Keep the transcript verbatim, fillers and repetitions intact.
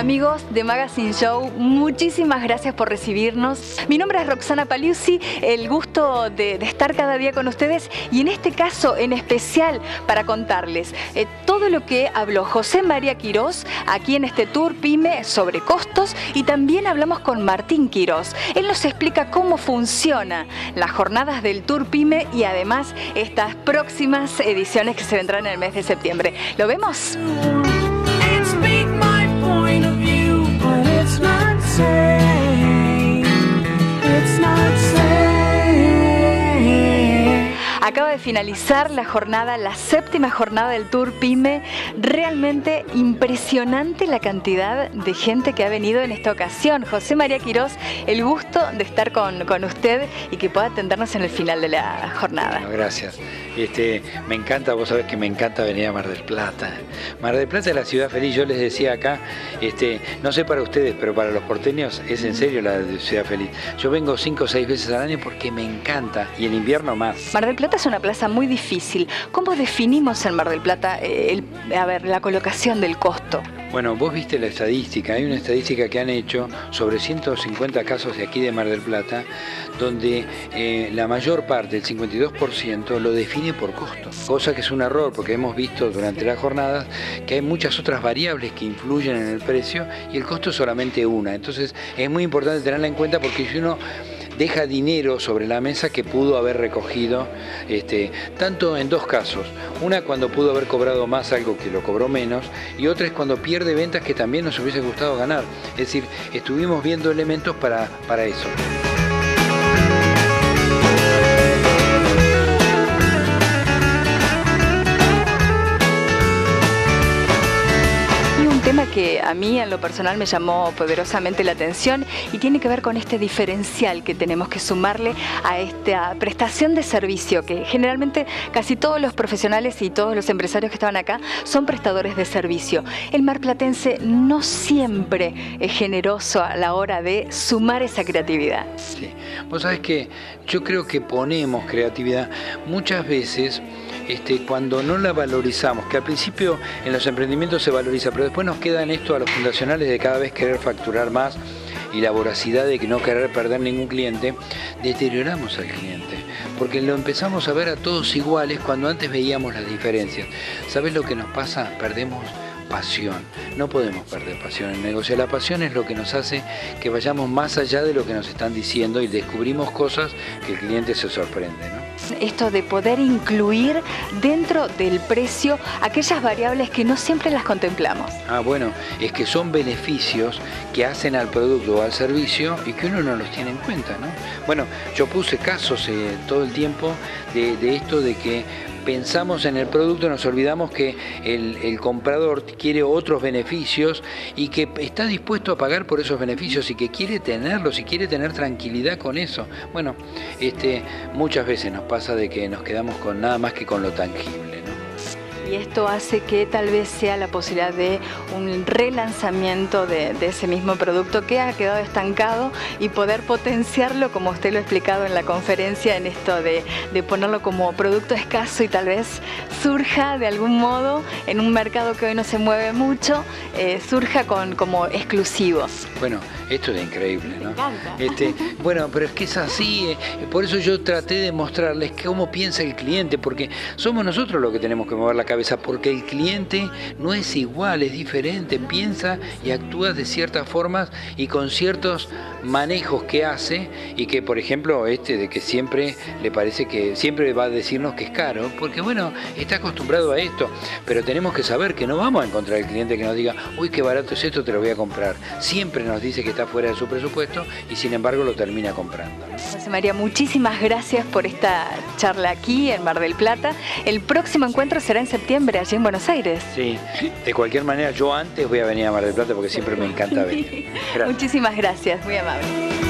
Amigos de Magazine Show, muchísimas gracias por recibirnos. Mi nombre es Roxana Paliuzzi, el gusto de, de estar cada día con ustedes y en este caso en especial para contarles eh, todo lo que habló José María Quirós aquí en este Tour Pyme sobre costos, y también hablamos con Martín Quirós. Él nos explica cómo funciona las jornadas del Tour Pyme y además estas próximas ediciones que se vendrán en el mes de septiembre. ¿Lo vemos? Acaba de finalizar la jornada, la séptima jornada del Tour Pyme. Realmente impresionante la cantidad de gente que ha venido en esta ocasión. José María Quirós, el gusto de estar con, con usted y que pueda atendernos en el final de la jornada. Bueno, gracias. Este, me encanta, vos sabés que me encanta venir a Mar del Plata. Mar del Plata es la ciudad feliz. Yo les decía acá, este, no sé para ustedes, pero para los porteños es en serio la ciudad feliz. Yo vengo cinco o seis veces al año porque me encanta, y en invierno más. Mar del Plata es una plaza muy difícil. ¿Cómo definimos en Mar del Plata el, a ver, la colocación del costo? Bueno, vos viste la estadística, hay una estadística que han hecho sobre ciento cincuenta casos de aquí de Mar del Plata, donde eh, la mayor parte, el cincuenta y dos por ciento, lo define por costo. Cosa que es un error, porque hemos visto durante las jornadas que hay muchas otras variables que influyen en el precio y el costo es solamente una. Entonces es muy importante tenerla en cuenta, porque si uno deja dinero sobre la mesa que pudo haber recogido, este, tanto en dos casos. Una cuando pudo haber cobrado más algo que lo cobró menos, y otra es cuando pierde ventas que también nos hubiese gustado ganar. Es decir, estuvimos viendo elementos para, para eso. Que a mí en lo personal me llamó poderosamente la atención y tiene que ver con este diferencial que tenemos que sumarle a esta prestación de servicio, que generalmente casi todos los profesionales y todos los empresarios que estaban acá son prestadores de servicio. El marplatense no siempre es generoso a la hora de sumar esa creatividad. Sí, vos sabés que yo creo que ponemos creatividad muchas veces este, cuando no la valorizamos, que al principio en los emprendimientos se valoriza, pero después nos queda en esto a los fundacionales de cada vez querer facturar más y la voracidad de que no querer perder ningún cliente, deterioramos al cliente, porque lo empezamos a ver a todos iguales cuando antes veíamos las diferencias. ¿Sabés lo que nos pasa? Perdemos pasión. No podemos perder pasión en el negocio. La pasión es lo que nos hace que vayamos más allá de lo que nos están diciendo y descubrimos cosas que el cliente se sorprende, ¿no? Esto de poder incluir dentro del precio aquellas variables que no siempre las contemplamos. Ah, bueno, es que son beneficios que hacen al producto o al servicio y que uno no los tiene en cuenta, ¿no? Bueno, yo puse casos eh, todo el tiempo de, de esto de que pensamos en el producto, nos olvidamos que el, el comprador quiere otros beneficios y que está dispuesto a pagar por esos beneficios y que quiere tenerlos y quiere tener tranquilidad con eso. Bueno, este, muchas veces nos pasa de que nos quedamos con nada más que con lo tangible, ¿no? Y esto hace que tal vez sea la posibilidad de un relanzamiento de, de ese mismo producto que ha quedado estancado y poder potenciarlo, como usted lo ha explicado en la conferencia, en esto de, de ponerlo como producto escaso y tal vez surja de algún modo en un mercado que hoy no se mueve mucho, eh, surja con, como exclusivos. Bueno, esto es increíble, ¿no? Me encanta. Este, bueno, pero es que es así, eh, por eso yo traté de mostrarles cómo piensa el cliente, porque somos nosotros los que tenemos que mover la cabeza, porque el cliente no es igual, es diferente, piensa y actúa de ciertas formas y con ciertos manejos que hace, y que, por ejemplo, este de que siempre le parece que siempre va a decirnos que es caro, porque bueno, está acostumbrado a esto, pero tenemos que saber que no vamos a encontrar el cliente que nos diga, uy, qué barato es esto, te lo voy a comprar. Siempre nos dice que está fuera de su presupuesto y sin embargo lo termina comprando, ¿no? José María, muchísimas gracias por esta charla aquí en Mar del Plata. El próximo encuentro será en septiembre, allí en Buenos Aires. Sí, de cualquier manera yo antes voy a venir a Mar del Plata porque siempre me encanta venir. Gracias. Muchísimas gracias, muy amable.